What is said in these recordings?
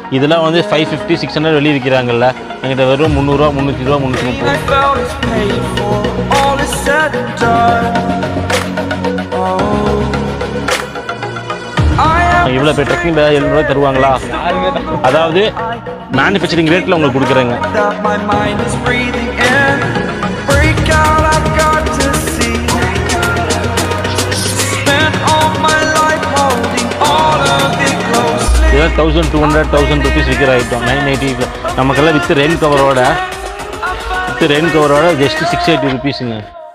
இதெல்லாம் வந்து 550 600 வெளியே விற்கிறாங்கல்ல, எங்கிட்ட வெறும் 300 ரூபா 300 ரூபா 330. இவ்வளோ பேர் ட்ரெக்கிங் 700 ரூபாய் தருவாங்களா? அதாவது மேனுஃபேக்சரிங் ரேட்டில் உங்களுக்கு கொடுக்குறேங்க. இதெல்லாம் 1200 1000 ருபீஸ் விற்கிற ஐட்டம் 980. நமக்கெல்லாம் வித் ரெயின் கவரோட ஜஸ்ட் 680 ருபீஸுங்க.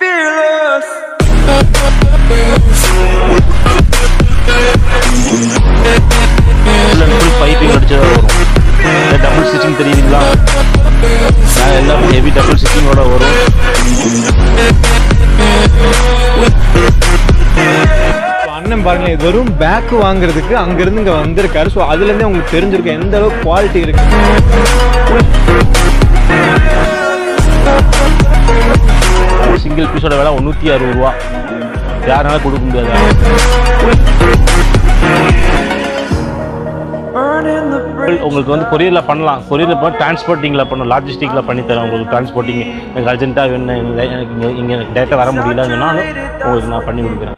ஃபுல் பைப்பிங் அடிச்சதாக வரும். டபுள் ஸ்டிச்சிங் தெரியுதுங்களா? எல்லாம் ஹெவி டபுள் ஸ்டிச்சிங்கோட வரும். அண்ணன் பாருங்க, இது வெறும் பேக் வாங்குறதுக்கு அங்கிருந்து இங்கே வந்திருக்காரு. ஸோ அதுலேருந்தே உங்களுக்கு தெரிஞ்சிருக்கும் எந்த அளவுக்கு குவாலிட்டி இருக்கு. சிங்கிள் பீஸோட விலை 160 ரூபா. யாருனால கொடுக்க முடியாது. உங்களுக்கு வந்து கொரியரில் பண்ணலாம். கொரியரில் போய் டிரான்ஸ்போர்ட்டிங்கில் பண்ணணும், லாஜிஸ்டிக்கில் பண்ணித்தரேன். உங்களுக்கு டிரான்ஸ்போர்ட்டிங் எனக்கு அர்ஜென்ட்டாக வேணும், எனக்கு இங்கே டேரெக்டாக வர முடியலன்னு சொன்னாலும் உங்களுக்கு நான் பண்ணி கொடுக்குறேன்.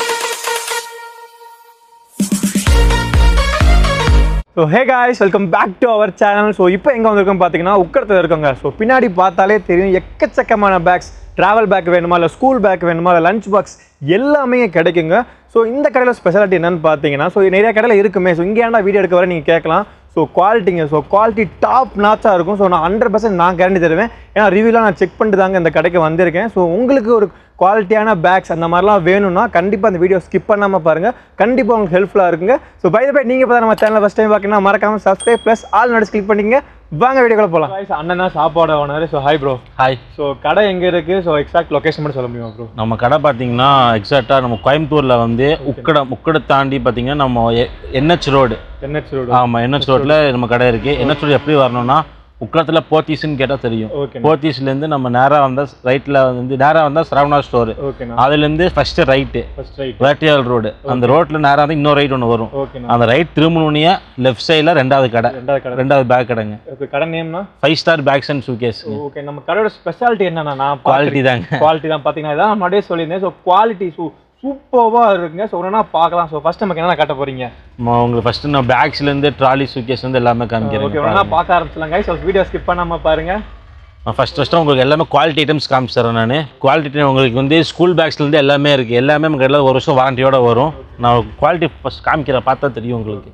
So hey guys, welcome back to our channel. So இப்போ எங்கே வந்திருக்கோம் பார்த்தீங்கன்னா உக்கடத்தில் இருக்கோங்க. ஸோ பின்னாடி பார்த்தாலே தெரியும் எக்கச்சக்கமான பேக்ஸ். ட்ராவல் பேக் வேணுமா, இல்லை ஸ்கூல் பேக் வேணுமா, இல்லை லஞ்ச் பாக்ஸ் எல்லாமே கிடைக்குங்க. ஸோ இந்த கடையில் ஸ்பெஷாலிட்டி என்னென்னு பார்த்தீங்கன்னா, ஸோ நிறைய கடையில் இருக்குமே. ஸோ இங்கே ஏன்டா வீடியோ எடுக்க வர நீங்கள் கேட்கலாம். ஸோ குவாலிட்டிங்க, ஸோ குவாலிட்டி டாப் நாச்சாக இருக்கும். ஸோ நான் 100% நான் கேரண்டி தருவேன். ஏன்னா ரிவ்யூலாம் நான் செக் பண்ணிட்டு தாங்க இந்த கடைக்கு வந்திருக்கேன். ஸோ உங்களுக்கு ஒரு குவாலிட்டியான பேக்ஸ் அந்த மாதிரிலாம் வேணும்னா கண்டிப்பாக அந்த வீடியோ ஸ்கிப் பண்ணாமல் பாருங்கள். கண்டிப்பாக உங்களுக்கு ஹெல்ப்ஃபுல்லாக இருக்குங்க. ஸோ பை த பை நீங்கள் இப்போ நம்ம சேனலில் ஃபஸ்ட் டைம் பார்க்கணும் மறக்காமல் subscribe plus all notice click பண்ணிக்கங்க. வாங்க வீடியோக்குள்ள போகலாம். அண்ணன் தான் சாப்பாடு ஓனர். So hi bro. Hi. So கடை எங்கே இருக்குது? ஸோ எக்ஸாக்ட் லொக்கேஷன் மட்டும் சொல்ல முடியுமா ப்ரோ? நம்ம கடை பார்த்தீங்கன்னா எக்ஸாக்டாக நம்ம கோயம்புத்தூரில் வந்து உக்கடை தாண்டி பார்த்தீங்கன்னா நம்ம NH ரோடு. ஆமாம், NH ரோட்டில் நம்ம கடை இருக்குது. NH ரோடு எப்படி வரணும்னா உக்கடத்தில் போத்தீஸ்ன்னு கேட்டால் தெரியும். போத்தீஸ்லேருந்து நம்ம நேராக வந்தால் ரைட்டில் வந்து நேராக வந்தால் சரவணா ஸ்டோரு. அதுலேருந்து ஃபஸ்ட்டு ரைட்டு வேட்டியால் ரோடு. அந்த ரோட்டில் நேராக வந்து இன்னொரு ரைட் ஒன்று வரும். அந்த ரைட் திரும்பணுன்னே லெஃப்ட் சைடில் ரெண்டாவது பேக் கடைங்க. கடை நேம்னா 5 star bags and suitcase. Okay, நம்ம கடையோட ஸ்பெஷாலிட்டி என்னன்னா குவாலிட்டி தாங்க. குவாலிட்டி தான் பார்த்தீங்கன்னா இதான் முன்னாடியே சொல்லியிருந்தேன். ஸோ குவாலிட்டி சூப்பராக இருக்குங்க. ஸோ ஒன்றா பார்க்கலாம். ஸோ ஃபஸ்ட் நமக்கு என்ன காட்ட போகிறீங்க? உங்களுக்கு ஃபஸ்ட்டு நான் பேக்ஸ்லேருந்து ட்ராலி சூட்கேஸ்லேருந்து எல்லாமே காமிக்கிறேன். ஓகே, ஒன்றா பார்க்க ஆரம்பிச்சலாங்க. ஸோ வீடியோ ஸ்கிப் பண்ணாமல் பாருங்கள். ஃபஸ்ட்டு உங்களுக்கு எல்லாமே குவாலிட்டி ஐட்டம்ஸ் காமிச்சிடுறேன். நான் குவாலிட்டி உங்களுக்கு வந்து ஸ்கூல் பேக்ஸ்லேருந்து எல்லாமே இருக்குது. எல்லாமே நமக்கு எல்லாம் 1 வருஷம் வாரண்டியோடு வரும். நான் குவாலிட்டி ஃபஸ்ட் காமிக்கிறேன், பார்த்தா தெரியும் உங்களுக்கு.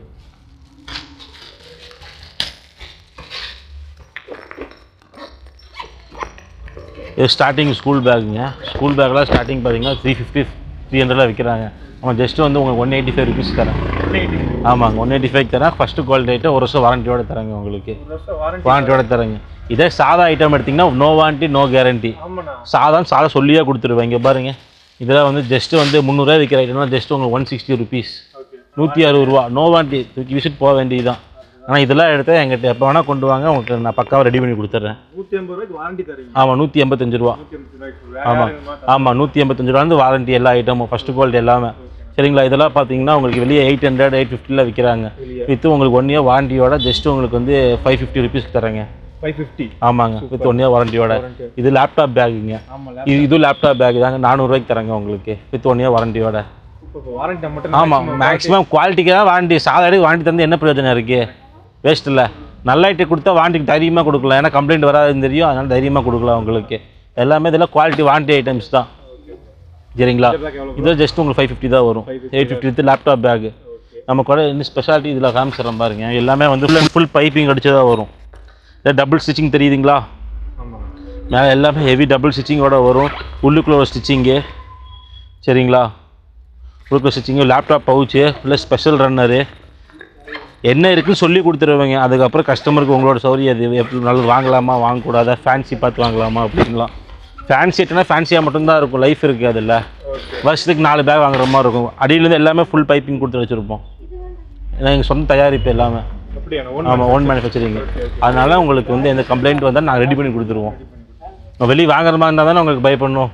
இது ஸ்டார்டிங் ஸ்கூல் பேக்குங்க. ஸ்கூல் பேக்கெலாம் ஸ்டார்டிங் பார்த்தீங்கன்னா 350 300 விற்கிறாங்க. அவன் ஜஸ்ட்டு வந்து உங்களுக்கு 185 ருபீஸ் தரேன். ஆமாங்க, 185 தரேன். ஃபஸ்ட்டு குவாலிட்டி ஐட்டம் 1 வருஷம் வாரண்டியோடு தரேங்க. உங்களுக்கு வாரண்டியோட தரேங்க. இதே சாதா ஐட்டம் எடுத்திங்கன்னா நோ வாரண்டி நோ கேரண்டி. சாதா சொல்லியே கொடுத்துருவேன். இங்கே பாருங்கள், இதெல்லாம் வந்து ஜஸ்ட்டு வந்து 300 ரூபா விற்கிற ஐட்டம்னா ஜஸ்ட்டு உங்களுக்கு 160 ருபீஸ், 160 ரூபா. நோ வாரண்டி, தூக்கி விசிட் போக வேண்டியது தான். ஆனால் இதெல்லாம் எடுத்தால் எங்கிட்ட எப்போ வேணால் கொண்டு வாங்க, உங்களுக்கு நான் பக்காவாக ரெடி பண்ணி கொடுத்துட்றேன். 180 வாரண்டி தரீங்க? ஆமாம், 185 ரூபா. ஆமாம் 185 ரூபா வந்து வாரண்டி எல்லா ஐட்டமும் ஃபஸ்ட்டு குவாலிட்டி எல்லாமே. சரிங்களா? இதெல்லாம் பார்த்தீங்கன்னா உங்களுக்கு வெளியே 800 850 விற்கிறாங்க. வித்து உங்களுக்கு 1 இயர் வாரண்டியோட ஜஸ்ட்டு உங்களுக்கு வந்து 550 ருபீஸ்க்கு தரேங்க. 550? ஆமாங்க, வித் 1 இயர் வாரண்டியோட. இது லேப்டாப் பேக்குங்க. இது லேப்டாப் பேக் தாங்க, 400 ரூபாய்க்கு தரேங்க உங்களுக்கு வித் 1 இயர் வாரண்டியோட. ஆமாம், மேக்ஸிமம் குவாலிட்டிக்கு தான் வாரண்டி. சாதாரண வாரண்டி தந்து என்ன பிரயோஜனம் இருக்குது? வேஸ்ட் இல்லை. நல்ல ஐட்டம் கொடுத்தா வாரண்டிக்கு தைரியமாக கொடுக்கலாம். ஏன்னா கம்ப்ளைண்ட் வராதுன்னு தெரியும், அதனால் தைரியமாக கொடுக்கலாம் உங்களுக்கு. எல்லாமே இதெல்லாம் குவாலிட்டி வாரண்டி ஐட்டம்ஸ் தான். சரிங்களா? இது ஜஸ்ட் உங்களுக்கு 550 தான் வரும். 850 வித் லேப்டாப் பேக்கு. நம்ம கூட இன்னும் ஸ்பெஷாலிட்டி இதில் காமிச்சிடறோம் பாருங்க. எல்லாமே வந்து ஃபுல் பைப்பிங் அடிச்சதாக வரும். இதை டபுள் ஸ்டிச்சிங் தெரியுதுங்களா? மேலே எல்லாமே ஹெவி டபுள் ஸ்டிச்சிங்கோட வரும். உள்ளுக்குள்ள ஒரு ஸ்டிச்சிங்கு. சரிங்களா? உள்ளுக்குள்ள stitching, laptop pouch plus special runner என்ன இருக்குன்னு சொல்லி கொடுத்துருவாங்க. அதுக்கப்புறம் கஸ்டமருக்கு உங்களோட சௌரியம் அது எப்படி நல்லது வாங்கலாமா வாங்கக்கூடாதா, ஃபேன்சி பார்த்து வாங்கலாமா அப்படின்லாம். ஃபேன்சி ஐட்டம்னா ஃபேன்சியாக மட்டும்தான் இருக்கும், லைஃப் இருக்குது அதில். வருஷத்துக்கு 4 பேக் வாங்குற மாதிரி இருக்கும். அடியிலேருந்து எல்லாமே ஃபுல் பைப்பிங் கொடுத்து வச்சுருப்போம். ஏன்னா எங்கள் சொந்த தயாரிப்பு எல்லாமே. ஆமாம், ஓன் மேனுஃபேக்சரிங். அதனால உங்களுக்கு வந்து எந்த கம்ப்ளைண்ட் வந்தால் நாங்கள் ரெடி பண்ணி கொடுத்துருவோம். வெளியே வாங்குற மாதிரி இருந்தால் தானே உங்களுக்கு பை பண்ணுவோம்.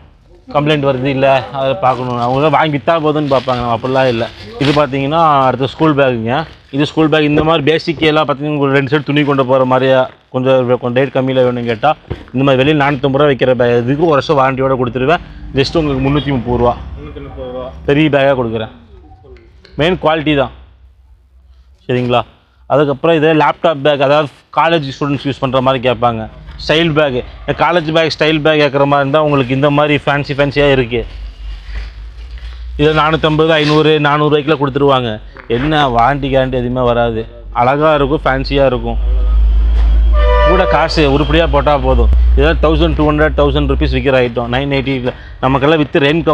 கம்ப்ளைண்ட் வருது இல்லை அதை பார்க்கணும். அவங்க வாங்கி விற்றா போதுன்னு பார்ப்பாங்க. நம்ம அப்படிலாம் இல்லை. இது பார்த்தீங்கன்னா அடுத்த ஸ்கூல் பேக்குங்க. இது ஸ்கூல் பேக். இந்த மாதிரி பேசிக் எல்லாம் பார்த்தீங்கன்னா உங்களுக்கு 2 செட் துணி கொண்டு போகிற மாதிரியா கொஞ்சம் ரேட் கம்மியில் வேணும்னு கேட்டால் இந்த மாதிரி வெளியில் 450 ரூபா வைக்கிற பேக் இதுக்கு 1 வருஷம் வாரண்டியோடு கொடுத்துருவேன். ஜஸ்ட் உங்களுக்கு 330 ரூபா பெரிய பேக்காக கொடுக்குறேன். மெயின் குவாலிட்டி தான். சரிங்களா? அதுக்கப்புறம் இதே லேப்டாப் பேக், அதாவது காலேஜ் ஸ்டூடெண்ட்ஸ் யூஸ் பண்ணுற மாதிரி கேட்பாங்க. Style bag, college bag style bag கேட்குற மாதிரி இருந்தால் உங்களுக்கு இந்த மாதிரி ஃபேன்சியாக இருக்குது. இதை 450 500 400 ரூபாய்க்குலாம் கொடுத்துருவாங்க. என்ன வாரண்டி கேரண்டி எதுவுமே வராது. அழகாக இருக்கும், ஃபேன்சியாக இருக்கும். கூட காசு உருப்படியாக போட்டால் போதும். இதெல்லாம் 1200 1000 ருபீஸ் விற்கிற ஐட்டம். 980 நமக்கெல்லாம் வித் ரெயின்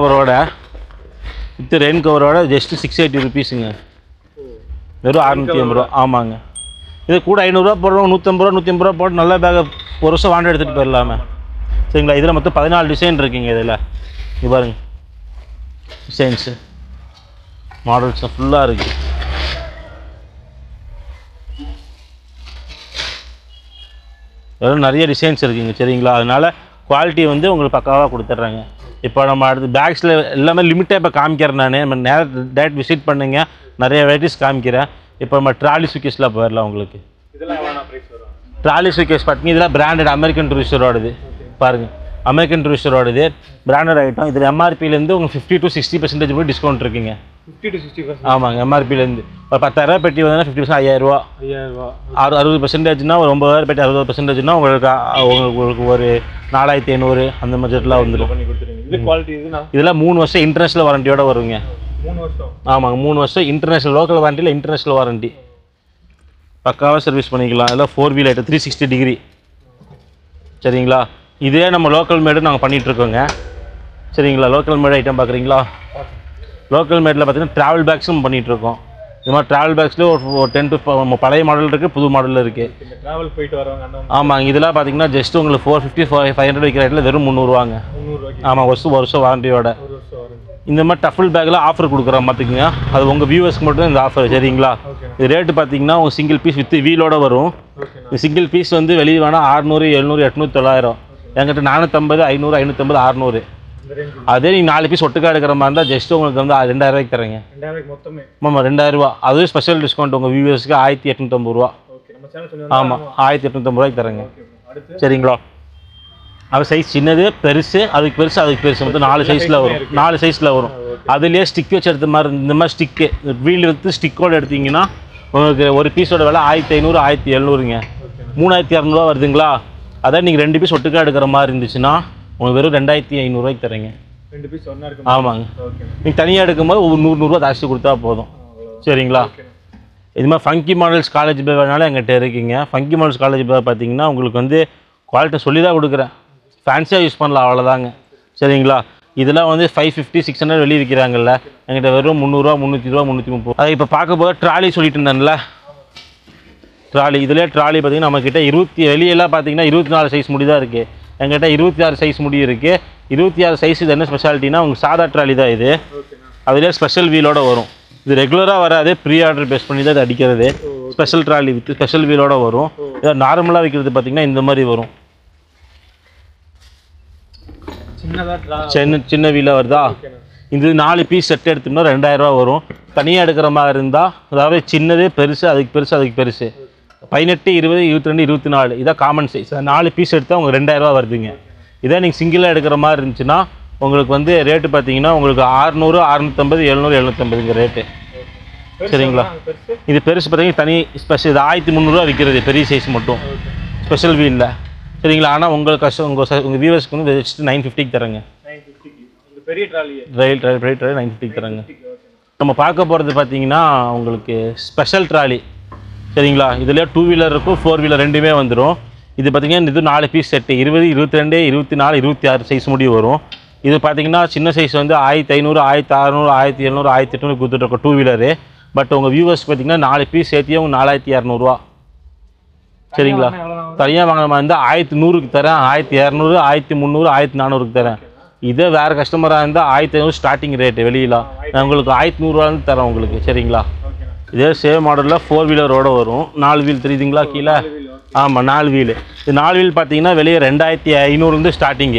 கவரோட ஜஸ்ட்டு 680 ருபீஸுங்க. வெறும் 650 ரூபா. ஆமாங்க. இது கூட 500 ரூபா போடுறோம், 150 ரூபா 150 ரூபா போட்டு நல்ல பேக்கை 1 வருஷம் வாண்டி எடுத்துகிட்டு போயிடலாமே. சரிங்களா? இதில் மொத்தம் 14 டிசைன் இருக்குங்க. இதில் இது பாருங்க, டிசைன்ஸு மாடல்ஸ் ஃபுல்லாக இருக்குது. வெறும் நிறைய டிசைன்ஸ் இருக்குங்க. சரிங்களா? அதனால் குவாலிட்டி வந்து உங்களுக்கு பக்காவாக கொடுத்துட்றாங்க. இப்போ நம்ம அடுத்து பேக்ஸில் எல்லாமே லிமிட்டாக இப்போ காமிக்கிறேன். நான் நம்ம டேரக்ட் விசிட் பண்ணுங்க, நிறைய வெரைட்டிஸ் காமிக்கிறேன். இப்போ நம்ம ட்ராலி சூட்கேஸில் போயிடலாம். உங்களுக்கு ட்ராலி சூட்கேஸ் பார்த்தீங்கன்னா இதெல்லாம் பிராண்டட் அமெரிக்கன் டூரிஸ்டரோடது. பாருங்கள், அமெரிக்கன் டூரிஸ்டரோடது பிராண்டட் ஐட்டம். இதில் எம்ஆர்பிலேருந்து உங்களுக்கு 50 to 60% போய் டிஸ்கவுண்ட் இருக்குங்க. 50 to 60%? ஆமாங்க. எம்ஆர்பிலேருந்து ஒரு 10,000 ரூபா பெட்டி வந்ததுன்னா 50% 5000 ரூபா. 60%னா ஒரு 90,000 பெட்டி 60%னா உங்களுக்கு ஒரு 4500 அந்த பட்ஜெட்லாம் வந்துடும். இதெல்லாம் 3 வருஷம் இன்டர்நேஷனல் வாரண்டியோட வருங்க. 3 வருஷம்? ஆமாங்க. 3 வருஷம் இன்டர்நேஷனல், லோக்கல் வாரண்டியில் இன்டர்நேஷனல் வாரண்டி. பக்காவாக சர்வீஸ் பண்ணிக்கலாம். இதெல்லாம் 4 வீல் ஐட்டம் 360 டிகிரி. சரிங்களா? இதே நம்ம லோக்கல் மேடு நாங்கள் பண்ணிகிட்ருக்கோங்க. சரிங்களா? லோக்கல் மேடு ஐட்டம் பார்க்குறீங்களா? லோக்கல் மேடில் பார்த்தீங்கன்னா ட்ராவல் பேக்ஸும் பண்ணிகிட்ருக்கோம். இது மாதிரி ட்ராவல் பேக்ஸ்லேயே ஒரு 10 to பழைய மாடல் இருக்குது, புது மாடலில் இருக்குது. ட்ராவல் போயிட்டு வரவங்க? ஆமாங்க. இதெல்லாம் பார்த்தீங்கன்னா ஜஸ்ட் உங்களுக்கு 450 500 விற்கிற ரேட்டில் வெறும் 300 ரூபாங்க. ஆமாம். வருஷம் வாரண்டியோட. இந்த மாதிரி டஃபல் பேக்கில் ஆஃபர் கொடுக்குறோம் பார்த்துக்குங்க. அது உங்கள் வியூவர்ஸ்க்கு மட்டும் இந்த ஆஃபர். சரிங்களா? இது ரேட்டு பார்த்தீங்கன்னா உங்கள் சிங்கிள் பீஸ் வித் வீலோட வரும். இந்த சிங்கிள் பீஸ் வந்து வெளியே வேணால் 600 700 800 900. என்கிட்ட 450 500 550 600. அதே நீங்கள் 4 பீஸ் ஒட்டுக்கா எடுக்கிற மாதிரி இருந்தால் ஜஸ்ட் உங்களுக்கு வந்து 2000 ரூபாய்க்கு தரேங்க. ஆமாம், 2000 ரூபா. அதுவே ஸ்பெஷல் டிஸ்கவுண்ட் உங்கள் வியூவர்ஸ்க்கு 1850 ரூபா. ஆமாம், 1850 ரூபாய்க்கு தரேங்க. சரிங்களா? அது சைஸ் சின்னது, பெருசு, அதுக்கு பெருசு மொத்தம் 4 சைஸில் வரும். 4 சைஸில் வரும். அதுலேயே ஸ்டிக் வச்சு எடுத்த மாதிரி இந்த மாதிரி ஸ்டிக்கு வீல் எடுத்து ஸ்டிக்கோடு எடுத்திங்கன்னா உங்களுக்கு ஒரு பீஸோட விலை 1500 1700ங்க. 3200 ரூபா வருதுங்களா? அதான் நீங்கள் 2 பீஸ் ஒட்டுக்கா எடுக்கிற மாதிரி இருந்துச்சுன்னா உங்களுக்கு வெறும் 2500 ரூபாய்க்கு தரீங்க. 2 பீஸ் ஒன்றா இருக்கு? ஆமாங்க. நீங்கள் தனியாக எடுக்கும்போது ஒரு 100 ரூபா ஜாஸ்தி கொடுத்தா போதும். சரிங்களா? இது மாதிரி ஃபங்கி மாடல்ஸ் காலேஜ் பேக் வேணாலும் எங்கிட்ட இருக்குங்க. ஃபங்கி மாடல்ஸ் காலேஜ் பேக் பார்த்தீங்கன்னா உங்களுக்கு வந்து குவாலிட்டி சொல்லி தான் கொடுக்குறேன். ஃபேன்சியாக யூஸ் பண்ணலாம், அவ்வளோதாங்க. சரிங்களா? இதெல்லாம் வந்து 550 600 வெளியே விற்கிறாங்கல்ல, எங்கிட்ட வெறும் 300 ரூபா 320 ரூபா 330. அது இப்போ பார்க்க போது ட்ராலி சொல்லிட்டு இருந்தேன்ல, ட்ராலி. இதிலே ட்ராலி பார்த்தீங்கன்னா நம்மக்கிட்ட வெளியெல்லாம் பார்த்தீங்கன்னா 24 சைஸ் முடி தான் இருக்குது. எங்கிட்ட 26 சைஸ் முடி இருக்குது. 26 சைஸ். இது என்ன ஸ்பெஷாலிட்டினா உங்களுக்கு சாதா ட்ராலி தான் இது. அதிலே ஸ்பெஷல் வீலோட வரும். இது ரெகுலராக வராது, ப்ரீ ஆர்டர் பேஸ் பண்ணி தான் இது அடிக்கிறது. ஸ்பெஷல் ட்ராலி வித் ஸ்பெஷல் வீலோட வரும். இதை நார்மலாக விற்கிறது பார்த்தீங்கன்னா இந்த மாதிரி வரும். சின்ன வீலாக வருதா? இது 4 பீஸ் செட் எடுத்தோம்னா 2000 ரூபா வரும். தனியாக எடுக்கிற மாதிரி இருந்தால், அதாவது சின்னது பெருசு அதுக்கு பெருசு 18 20 22 24 இதான் காமன் சைஸ். 4 பீஸ் எடுத்தால் உங்களுக்கு 2000 ரூபா வருதுங்க. இதே நீங்கள் சிங்கிளாக எடுக்கிற மாதிரி இருந்துச்சுன்னா உங்களுக்கு வந்து ரேட்டு பார்த்தீங்கன்னா உங்களுக்கு 600 650 700 750ங்க ரேட்டு. சரிங்களா? இது பெருசு பார்த்தீங்கன்னா தனி ஸ்பெஷல். இது 1300 ரூபா விற்கிறது பெரிய சைஸ் மட்டும், ஸ்பெஷல் வீலில். சரிங்களா? ஆனால் உங்களுக்கு உங்கள் வியூவர்ஸ்க்கு வந்து ஜஸ்ட் 950க்கு தரேங்க. பெரிய ட்ராலி 950க்கு தரேங்க. நம்ம பார்க்க போகிறது பார்த்தீங்கன்னா உங்களுக்கு ஸ்பெஷல் ட்ராலி. சரிங்களா? இதில் 2 வீலர் இருக்கும், 4 வீலர் ரெண்டுமே வந்துடும். இது பார்த்தீங்கன்னா இது 4 பீஸ் செட்டு 20 22 24 26 சைஸ் முடிவு வரும். இது பார்த்தீங்கன்னா சின்ன சைஸ் வந்து 1500 1600 1700 1800 கொடுத்துட்ருக்கோம் 2 வீலரு. பட் உங்கள் வியூவர்ஸ் பார்த்தீங்கன்னா 4 பீஸ் சேர்த்தியே உங்கள் 4200 ரூபா. சரிங்களா? தனியாக வாங்கின மாதிரி இருந்தால் 1100க்கு தரேன், 1200 1300 1400க்கு தரேன். இதே வேறு கஸ்டமராக இருந்தால் 1500 ஸ்டார்டிங் ரேட்டு வெளியிலாம். நான் உங்களுக்கு 1100 ரூபான்னு தரேன் உங்களுக்கு. சரிங்களா? இதே சேம் மாடலில் 4 வீலரோடு வரும். 4 வீல் தெரியுதுங்களா கீழே? ஆமாம், 4 வீலு. இது 4 வீல் பார்த்தீங்கன்னா வெளியே 2500 ஸ்டார்டிங்கு.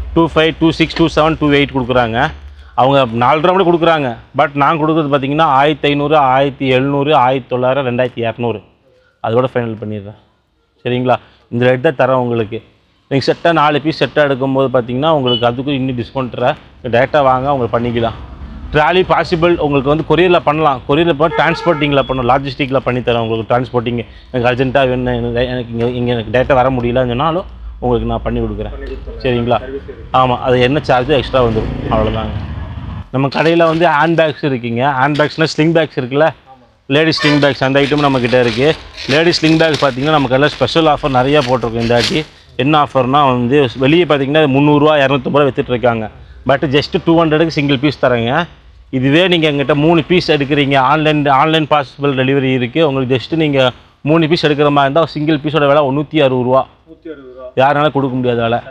25, 26, 27, 28 கொடுக்குறாங்க. அவங்க 4 ரூபா கூட கொடுக்குறாங்க. பட் நான் கொடுக்குறது பார்த்தீங்கன்னா 1500, 1700, 1900, 2200 அதோட ஃபைனல் பண்ணிடுறேன். சரிங்களா? இந்த ரேட் தான் தரேன் உங்களுக்கு. நீங்கள் செட்டாக 4 பீஸ் செட்டாக எடுக்கும்போது பார்த்தீங்கன்னா உங்களுக்கு அதுக்கும் இன்னும் டிஸ்கவுண்ட் தரேன். டேரெக்டாக வாங்க உங்களுக்கு பண்ணிக்கலாம். ட்ராலி பாசிபிள் உங்களுக்கு வந்து கொரியரில் பண்ணலாம். கொரியரில் போய் டிரான்ஸ்போர்ட்டிங்கில் பண்ணணும், லாஜிஸ்டிக்கில் பண்ணித்தரேன் உங்களுக்கு. டிரான்ஸ்போர்ட்டிங் எனக்கு அர்ஜென்ட்டாக வேணும், எனக்கு இங்கே எனக்கு டேரெக்டாக வர முடியலன்னு சொன்னாலும் உங்களுக்கு நான் பண்ணி கொடுக்குறேன். சரிங்களா? ஆமாம், அது என்ன சார்ஜ் எக்ஸ்ட்ரா வந்துடும், அவ்வளோதாங்க. நம்ம கடையில் வந்து ஹேண்ட்பேக்ஸ் இருக்குங்க. ஹேண்ட்பேக்ஸ்னால் ஸ்லிங் பேக்ஸ் இருக்குல்ல, லேடிஸ் ஸ்லிங் பேக்ஸ் அந்த ஐட்டம் நம்மக்கிட்ட இருக்குது. லேடிஸ் ஸ்லிங் பேக் பார்த்திங்கன்னா நமக்கு எல்லாம் ஸ்பெஷல் ஆஃபர் நிறையா போட்டிருக்கோம். இந்த வாட்டி என்ன ஆஃபர்னால் வந்து வெளியே பார்த்திங்கன்னா 300 ரூபா 250 ரூபா விற்றுட்ருக்காங்க. பட் ஜஸ்ட்டு 200க்கு சிங்கிள் பீஸ் தரேங்க. இதுவே நீங்கள் எங்கிட்ட 3 பீஸ் எடுக்கிறீங்க, ஆன்லைன் பாசிபிள் டெலிவரி இருக்குது. உங்களுக்கு ஜஸ்ட்டு நீங்கள் 3 பீஸ் எடுக்கிற மாதிரி இருந்தால் சிங்கிள் பீஸோட விலை 160 ரூபா. யாருனாலும் கொடுக்க முடியாத விலை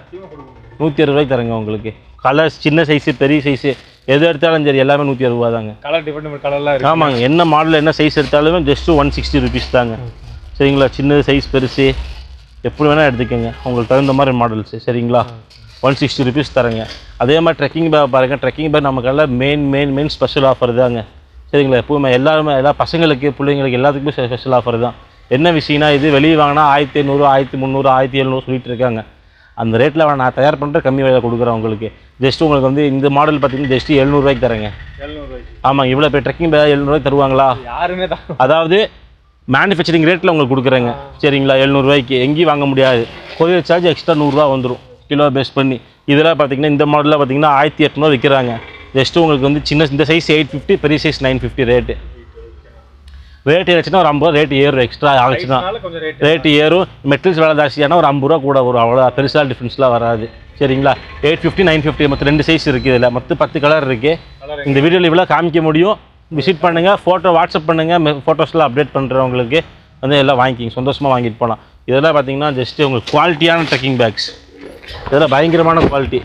160 ரூபாய்க்கு தரேங்க உங்களுக்கு. கலர்ஸ் சின்ன சைஸு பெரிய சைஸு எது எடுத்தாலும் சரி எல்லாமே 160 ரூபா தாங்க. கலர் டிஃப்ரெண்ட் கலர்லாம். ஆமாங்க, என்ன மாடல் என்ன சைஸ் எடுத்தாலுமே ஜஸ்ட்டு 160 ருபீஸ் தாங்க. சரிங்களா? சின்ன சைஸ் பெருசு எப்படி வேணால் எடுத்துக்கோங்க, உங்களுக்கு தகுந்த மாதிரி மாடல்ஸு. சரிங்களா? 160 ருபீஸ் தரேங்க. அதே மாதிரி ட்ரெக்கிங் பேக் பாருங்கள். ட்ரெக்கிங் பேக் நமக்கெல்லாம் மெயின் ஸ்பெஷல் ஆஃபர் தாங்க. சரிங்களா? எப்போவுமே எல்லா பசங்களுக்கு பிள்ளைங்களுக்கு எல்லாத்துக்குமே ஸ்பெஷல் ஆஃபர் தான். என்ன விஷயம்னா இது வெளியே வாங்கினா 1500, 1300, 1700 சொல்லிட்டு இருக்காங்க. அந்த ரேட்டில் நான் தயார் பண்ணுற கம்மி விலையில் கொடுக்குறேன் உங்களுக்கு. ஜஸ்ட்டு உங்களுக்கு வந்து இந்த மாடல் பார்த்தீங்கன்னா ஜஸ்ட்டு 700 ரூபாய்க்கு தரேங்க. 700 ஆமாம், இவ்வளோ போய் ட்ரெக்கிங் பேக் 700 ரூபாய்க்கு தருவாங்களா? யாருமே தான். அதாவது மேனுஃபேக்சரிங் ரேட்டில் உங்களுக்கு கொடுக்குறேங்க. சரிங்களா? 700 ரூபாய்க்கு எங்கேயும் வாங்க முடியாது. கொரியர் சார்ஜ் எக்ஸ்ட்ரா 100 ரூபா வந்துடும் கிலோ பேஸ் பண்ணி. இதெல்லாம் பார்த்தீங்கன்னா இந்த மாடலில் பார்த்தீங்கன்னா 1800 விற்கிறாங்க. ஜஸ்ட்டு உங்களுக்கு வந்து இந்த சைஸ் 850, பெரிய சைஸ் 950 ரேட்டு ஏறிச்சுன்னா ஒரு 50 ரூபா ரேட்டு ஏறும். எக்ஸ்ட்ரா ஆகிடுச்சுன்னா ரேட்டு ஏறும். மெட்டீரியல்ஸ் வேலை ஜாஸ்தியானா ஒரு 50 ரூபா கூட வரும். அவ்வளோ பெருசாக டிஃப்ரென்ஸ்லாம் வராது. சரிங்களா? 850, 950 மொத்தம் 2 சைஸ் இருக்குது. இதில் மொத்தம் 10 கலர் இருக்குது. இந்த வீடியோவில் இவ்வளோ காமிக்க முடியும். விசிட் பண்ணுங்கள், ஃபோட்டோ வாட்ஸ்அப் பண்ணுங்கள், ஃபோட்டோஸ்லாம் அப்டேட் பண்ணுறவங்களுக்கு வந்து எல்லாம் வாங்கிக்கிங்க, சந்தோஷமாக வாங்கிட்டு போகலாம். இதெல்லாம் பார்த்தீங்கன்னா ஜஸ்ட்டு உங்களுக்கு குவாலிட்டியான ட்ரெக்கிங் பேக்ஸ். இதெல்லாம் பயங்கரமான குவாலிட்டி.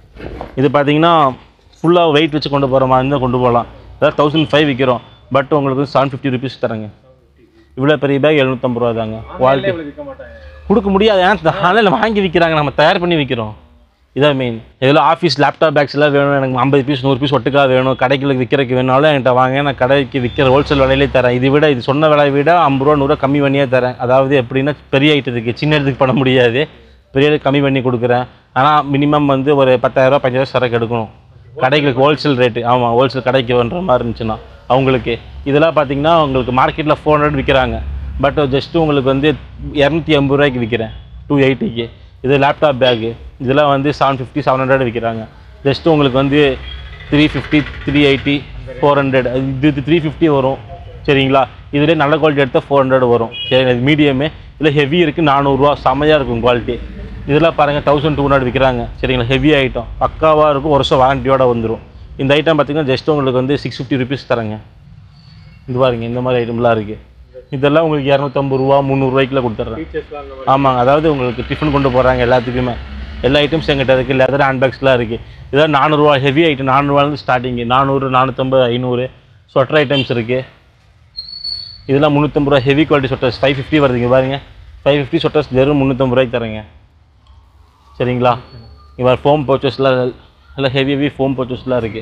இது பார்த்தீங்கன்னா ஃபுல்லாக வெயிட் வச்சு கொண்டு போகிற மாதிரி இருந்தால் கொண்டு போகலாம். இதெல்லாம் 1500 விற்கிறோம். பட் உங்களுக்கு 750 ருபீஸ் தரேங்க. இவ்வளோ பெரிய பேக் 750 ரூபா தாங்க. குவாலிட்டி கொடுக்க முடியாது, ஏன்னா ஆன்லைனில் வாங்கி விற்கிறாங்க, நம்ம தயார் பண்ணி விற்கிறோம். இதான் மெயின். இதில் ஆஃபீஸ் லேப்டாப் பேக்ஸ் எல்லாம் வேணும், எனக்கு 50 பீஸ் 100 பீஸ் ஒட்டுக்காக வேணும், கடைக்கு விற்கிறதுக்கு வேணாலும் என்கிட்ட வாங்க, நான் கடைக்கு விற்கிற ஹோல்சேல் விலையிலே தரேன். இது சொன்ன விலையை விட 50 ரூபா 100 ரூபா கம்மி பண்ணியே தரேன். அதாவது எப்படின்னா பெரிய ஐட்டத்துக்கு சின்ன இடத்துக்கு பண்ண முடியாது, பெரிய கம்மி பண்ணி கொடுக்குறேன். ஆனால் மினிமம் வந்து ஒரு 10,000 ரூபா 50,000 சரக்கு எடுக்கணும் கடைகளுக்கு, ஹோல்சேல் ரேட்டு. ஆமாம், ஹோல்சேல் கடைக்கு பண்ணுற மாதிரி இருந்துச்சுன்னா அவங்களுக்கு. இதெல்லாம் பார்த்தீங்கன்னா உங்களுக்கு மார்க்கெட்டில் 400 விற்கிறாங்க. பட் ஜஸ்ட்டு உங்களுக்கு வந்து 280 ரூபாய்க்கு விற்கிறேன், 280க்கு. இது லேப்டாப் பேக்கு இதெல்லாம் வந்து 750, 700 விற்கிறாங்க. ஜஸ்ட்டு உங்களுக்கு வந்து 350, 380, 400. இது 350 வரும். சரிங்களா? இதில் நல்ல குவாலிட்டி எடுத்தால் 400 வரும். சரி, இது மீடியமே. இதில் ஹெவி இருக்குது 400 ரூபா, செம்மையாக இருக்கும் குவாலிட்டி. இதெல்லாம் பாருங்கள் 1200 விற்கிறாங்க. சரிங்களா? ஹெவி ஐட்டம் பக்காவாக இருக்கும், ஒரு வருஷம் வாரண்டியோடு வந்துடும். இந்த ஐட்டம் பார்த்திங்கன்னா ஜஸ்ட்டு உங்களுக்கு வந்து 650 ருபீஸ் தரேங்க. இது பாருங்க, இந்த மாதிரி ஐட்டம்லாம் இருக்குது. இதெல்லாம் உங்களுக்கு 250 ரூபா 300 ரூபாய்க்குள்ள கொடுத்துட்றேன். ஆமாங்க, அதாவது உங்களுக்கு டிஃபன் கொண்டு போகிறாங்க எல்லாத்துக்குமே. எல்லா ஐட்டம்ஸ் எங்கிட்ட இருக்குது. லெதர் ஹேண்ட்பேக்ஸ்லாம் இருக்குது. இதெல்லாம் 400 ரூபா ஹெவி ஐட்டம். 400 ரூபாயிலேருந்து ஸ்டார்டிங்கு. 400, 450, 500. ஸ்வெட்டர் ஐட்டம்ஸ் இருக்குது. இதெல்லாம் 350 ரூபா ஹெவி குவாலிட்டி ஸ்வெட்டர்ஸ் 550 வருதுங்க பாருங்கள். 550 ஸ்வெட்டர்ஸ் வெறும் 350 ரூபாய்க்கு தரேங்க. சரிங்களா? இங்கே ஃபோம் பர்ச்சேஸ்லாம் எல்லாம் ஹெவி ஃபோம் பர்ச்சேஸ்லாம் இருக்குது.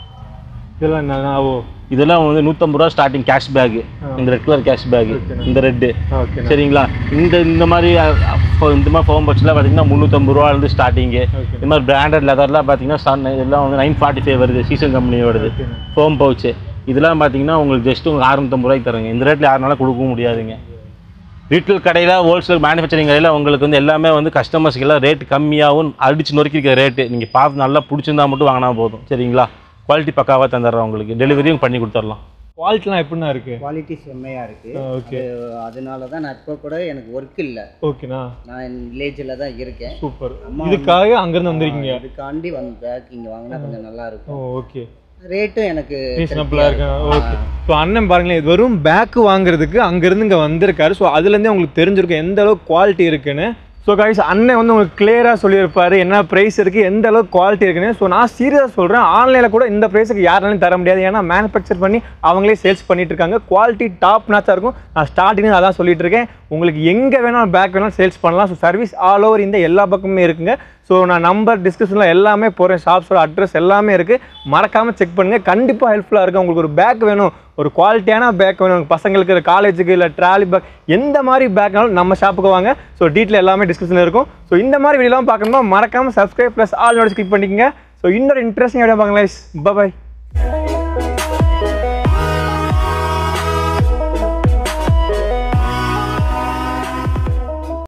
இதெல்லாம் வந்து 150 ரூபா ஸ்டார்டிங் கேஷ் பேக்கு. இந்த ரெட் கலர் கேஷ் பேக்கு, இந்த ரெட்டு. சரிங்களா? இந்த மாதிரி ஃபோம் பர்ச்சேஸ்லாம் பார்த்தீங்கன்னா 350 ரூபாயிலேருந்து ஸ்டார்டிங்கு. இந்த மாதிரி பிராண்டட் லெதர்லாம் பார்த்தீங்கன்னா இதெல்லாம் வந்து 945 வருது, சீசன் கம்பெனி வருது ஃபோம் பவுச்சு. இதெல்லாம் பார்த்தீங்கன்னா உங்களுக்கு ஜஸ்ட்டு உங்களுக்கு 650 ரூபாய்க்கு தருங்க. இந்த ரேட்டில் யாருனாலும் கொடுக்க முடியாதுங்க. ரீட்டெயில் கடையில், ஹோல்சேல் மேனுஃபேக்சரிங் கடையில் உங்களுக்கு வந்து எல்லாமே வந்து கஸ்டமர்ஸ்க்கு எல்லாம் ரேட் கம்மியாகவும் அடிச்சு நொறுக்கிற ரேட்டு. நீங்கள் பார்த்து நல்லா பிடிச்சிருந்தா மட்டும் வாங்கினா போதும். சரிங்களா? குவாலிட்டி பக்காவாக தந்துடுறோம் உங்களுக்கு. டெலிவரியும் பண்ணி கொடுத்துடலாம். குவாலிட்டிலாம் எப்படின்னா இருக்குது? குவாலிட்டி செம்மையாக இருக்குது. ஓகே, அதனால தான் நான் இப்போ கூட எனக்கு ஒர்க் இல்லை. ஓகேண்ணா, நான் வில்லேஜில் தான் இருக்கேன். சூப்பர். இதுக்காக அங்கேருந்து வந்திருக்கீங்க? இதுக்காண்டி பேக் இங்கே வாங்கினா கொஞ்சம் நல்லா இருக்கும். ஓகே, ரேட்டும் எனக்கு ரீசனபிளாக இருக்கு. ஓகே, ஸோ அண்ணன் பாருங்களேன், இது வெறும் பேக்கு வாங்குறதுக்கு அங்கேருந்து இங்கே வந்திருக்காரு. ஸோ அதுலேருந்தே உங்களுக்கு தெரிஞ்சிருக்கும் எந்த அளவுக்கு குவாலிட்டி இருக்குன்னு. ஸோ கைஸ், அண்ணன் வந்து உங்களுக்கு கிளியராக சொல்லியிருப்பாரு என்ன ப்ரைஸ் இருக்குது, எந்த அளவுக்கு குவாலிட்டி இருக்குன்னு. ஸோ நான் சீரியஸாக சொல்கிறேன், ஆன்லைனில் கூட இந்த ப்ரைஸுக்கு யாராலையும் தர முடியாது. ஏன்னா மேனுஃபேக்சர் பண்ணி அவங்களே சேல்ஸ் பண்ணிட்டு இருக்காங்க. குவாலிட்டி டாப் நாச்சாக இருக்கும். நான் ஸ்டார்டிங் அதான் சொல்லிட்டு இருக்கேன். உங்களுக்கு எங்கே வேணாலும் பேக் வேணாலும் சேல்ஸ் பண்ணலாம். ஸோ சர்வீஸ் ஆல் ஓவர் இந்த எல்லா பக்கமே இருக்குங்க. ஸோ நான் நம்பர் டிஸ்கிரிப்ஷனில் எல்லாமே போகிறேன், ஷாப்ஸோட அட்ரஸ் எல்லாமே இருக்குது, மறக்காமல் செக் பண்ணுங்கள். கண்டிப்பாக ஹெல்ப்ஃபுல்லாக இருக்கும். உங்களுக்கு ஒரு பேக் வேணும், ஒரு குவாலிட்டியான பேக் வேணும், பசங்களுக்கு காலேஜுக்கு இல்லை ட்ராலி பேக் எந்த மாதிரி பேக்னாலும் நம்ம ஷாப்புக்கு வாங்க. ஸோ டீட்டெயில் எல்லாமே டிஸ்கிரிப்ஷனில் இருக்கும். ஸோ இந்த மாதிரி வீடியோலாம் பார்க்கணுமா மறக்காமல் subscribe plus all notes click பண்ணிக்கங்க. ஸோ இன்னொரு இன்ட்ரெஸ்டிங் வீடியோ பார்க்கலாம். பாய்.